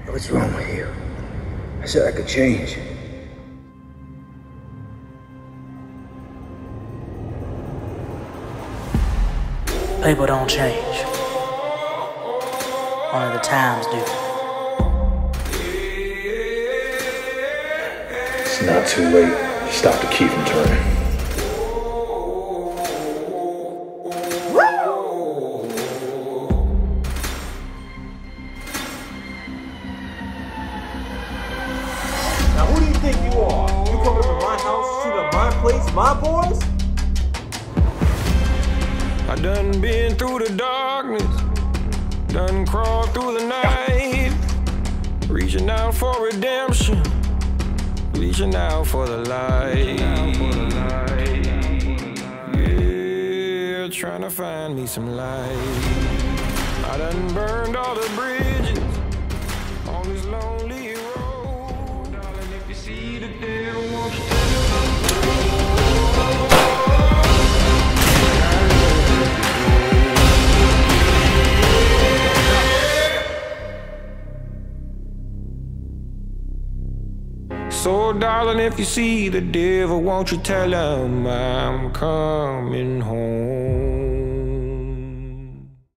What's wrong with you? I said I could change. People don't change. Only the times do. It's not too late. Stop the key from turning. Now who do you think you are? You coming to my house, shoot up my place, my boys? I done been through the darkness, done crawled through the night, reaching out for redemption, reaching out for the light. Yeah, trying to find me some light. I done burned all the bridges on this lonely road. Darling, if you see the devil, won't you tell him? So darling, if you see the devil, won't you tell him I'm coming home?